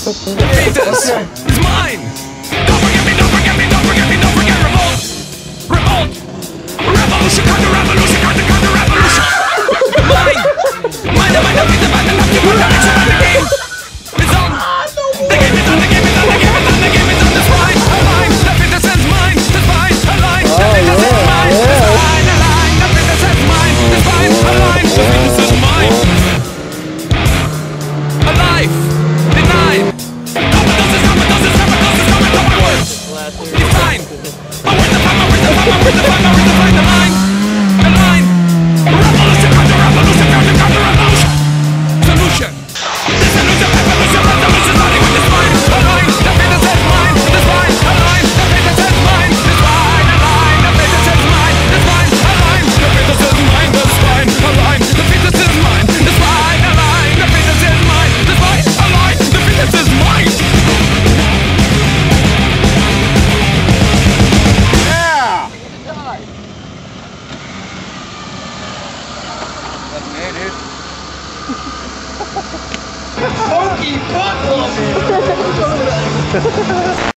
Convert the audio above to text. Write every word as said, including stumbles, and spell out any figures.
fetus is mine. Don't forget me, don't forget me, don't forget me, don't forget revolt. Revolt. Revolution, counter revolution, counter counter revolution. Mine. Mine, mine, mine, mine, mine, mine, mine, direction of the game. It's on. The game is on, the game is on, the game is on, the game is on. That's mine, mine. The fetus is mine. That's mine, align. The fetus is mine. That's mine, align. The fetus is mine. That's mine, align. The fetus is mine. Alive. Denied. Overdoses, overdoses, overdoses, coming from my words. Define. I win the fight, I win the fight, I win the fight, I win the fight. Align. Align. Revolution, counter revolution, counter counter revolution. Solution. Dissolution, revolution, resolution, starting with this mine. Align. The fetus is mine. This mine. Align. The fetus is mine. This mine. Align. The fetus is mine. This mine. Align. The fetus is mine. This mine. Align. The fetus is mine. This mine. Align. The fetus is mine. This mine. Align. The fetus is mine. Yeah! That's me, dude. Funky butt love it!